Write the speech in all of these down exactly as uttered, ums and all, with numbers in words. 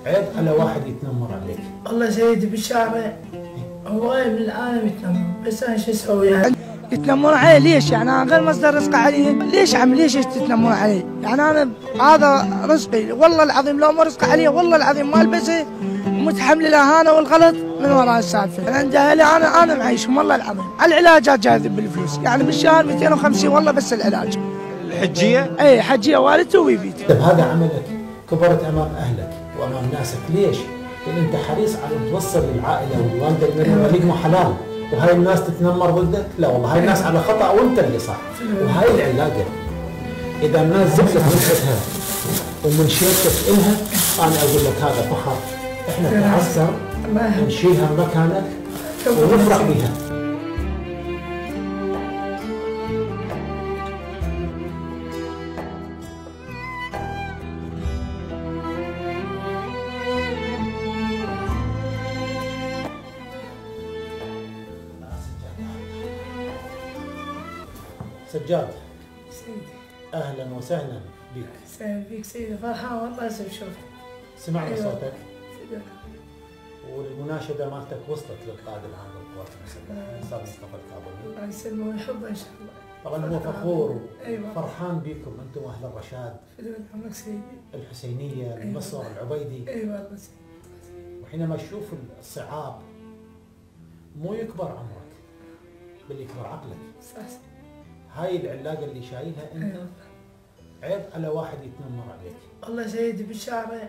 عيب على واحد يتنمر عليك. والله سيدي بالشارع هو غير من العالم يتنمر، بس انا شو اسوي يعني؟ يتنمرون علي ليش؟ يعني انا غير مصدر رزق علي، ليش عم ليش تتنمرون علي؟ يعني انا هذا رزقي، والله العظيم لو ما رزق علي والله العظيم ما البسه، متحمل الاهانه والغلط من وراء السالفه. انا عند اهلي انا انا معيشهم والله العظيم، على العلاجات جاذب بالفلوس، يعني بالشهر مئتين وخمسين والله بس العلاج. الحجيه؟ اي حجيه والدتي وبيبيتي. طيب هذا عملك، كبرت امام اهلك وامام ناسك، ليش؟ لان انت حريص على ان توصل للعائله والوالده انهم يلقموا حلال، وهاي الناس تتنمر ضدك؟ لا والله هاي الناس على خطا وانت اللي صح، وهاي العلاقه. اذا الناس زبطت من عندها ومن شيرتك الها، انا اقول لك هذا فخر، احنا كعسكر نشيلها مكانك ونفرح بها. سجاد سيدي اهلا وسهلا بك. سهلا بك سيدي، فرحان والله اسف شوفك. سمعنا أيوة. صوتك سيدي والمناشده مالتك وصلت للقائد العام للقوات المسلحه الاستاذ مصطفى الكاظمي. الله يسلمه ويحبه ان شاء الله. طبعا هو فخور أيوة. وفرحان بكم انتم اهل الرشاد، فدوة عمرك سيدي. الحسينيه، المصر، العبيدي. اي والله سيدي. وحينما تشوف الصعاب مو يكبر عمرك بل يكبر عقلك. صح. هاي العلاقه اللي شايلها انت أيوة. عيب على واحد يتنمر عليك. والله سيدي بالشارع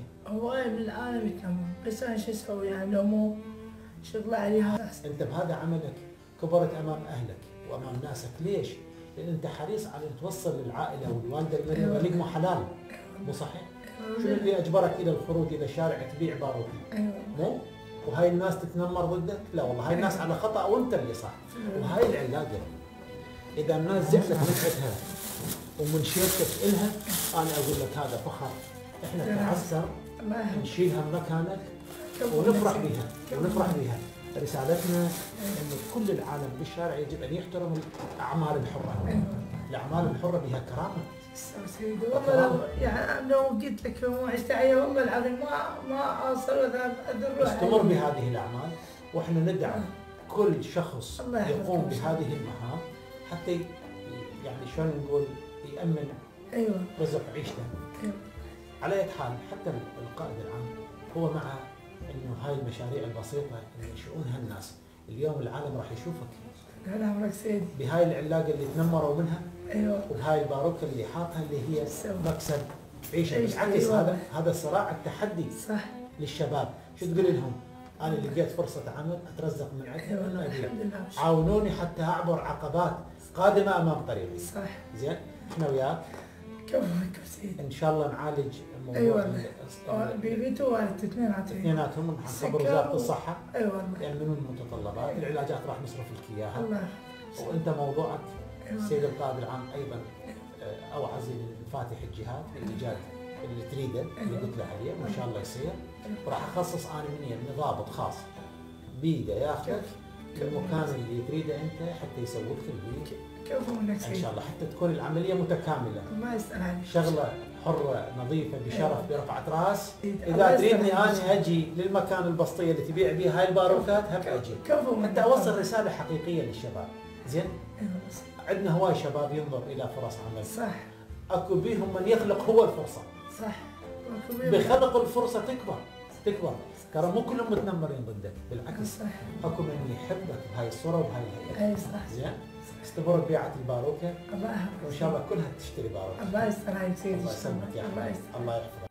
هو غير من العالم يتنمر، بس انا شو اسوي يعني لو مو شغله عليها. انت بهذا عملك كبرت امام اهلك وامام ناسك، ليش؟ لان انت حريص على ان توصل للعائله والوالده انهم يلقموا حلال، مو صحيح؟ شنو اللي اجبرك الى الخروج الى الشارع تبيع باروكه؟ ايوه. مو؟ وهاي الناس تتنمر ضدك؟ لا والله هاي الناس على خطا وانت اللي صح، وهاي العلاقه. اذا الناس زعلت من عندها ومن شيرتك الها، انا اقول لك هذا فخر، احنا كعسكر نشيلها مكانك ونفرح بها ونفرح بها. رسالتنا ان كل العالم بالشارع يجب ان يحترم الاعمال الحره. الاعمال الحره بها كرامه. سيدي والله لو يعني لو قلت لك لو ما عشت عليها والله العظيم ما ما اوصل ولا اذر. استمر بهذه الاعمال واحنا ندعم كل شخص يقوم بهذه المهام حتى يعني شلون نقول يامن ايوه رزق عيشته. ايوه. على اي حال حتى القائد العام هو مع انه هاي المشاريع البسيطه اللي ينشئونها الناس، اليوم العالم راح يشوفك. هلا عمرك سيدي. بهاي العلاقه اللي تنمروا منها. ايوه. وبهاي الباروكه اللي حاطها اللي هي مكسب عيشه. بالعكس أيوة. هذا هذا صراع التحدي صح للشباب. شو تقول لهم؟ انا لقيت فرصه عمل اترزق من عندها. أيوة. انا ابيع. الحمد لله. عاونوني حتى اعبر عقبات قادمه امام طريقي. صح. زين احنا وياك كفوك سيدي. ان شاء الله نعالج موضوع. ايوه بيبيته ووالدته اثنيناتهم. اثنيناتهم نخبر وزاره الصحه. ايوه والله. يامنون المتطلبات، العلاجات راح نصرف لك اياها. الله. وانت موضوعك أيوة. السيد القائد العام ايضا اوعز لفاتح الجهات بالايجاد اللي تريده اللي قلت له عليه، وان شاء الله يصير. وراح اخصص انا من يمي ضابط خاص بيده ياخذك المكان اللي تريده انت حتى يسوي لك البيت. كفو منك ان شاء الله حتى تكون العمليه متكامله. ما يسال عليك. شغله حره نظيفه بشرف برفعه راس. اذا تريدني انا اجي للمكان البسطيه اللي تبيع بها هاي الباروكات هم اجي. كفو حتى اوصل رساله حقيقيه للشباب. زين؟ ايوه. عندنا هواي شباب ينظر الى فرص عمل. صح. اكو بيهم من يخلق هو الفرصه. صح. بخلق الفرصه تكبر تكبر. ترى مو كلهم متنمرين ضدك، بالعكس. صح. اكو من يحبك بهاي الصوره وبهاي الهيئه. اي صح. زين؟ استمر ببيعه الباروكه الله يحفظك. وان شاء الله كلها تشتري باروكه. الله يستر عليك سيدي. الله يسلمك يا الله حبيبي. يستر. الله يحفظك.